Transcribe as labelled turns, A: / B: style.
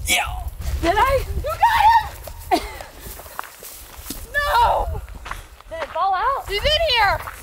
A: Yeah.
B: Did I? You got him! No! Did it fall out?
C: He's in here!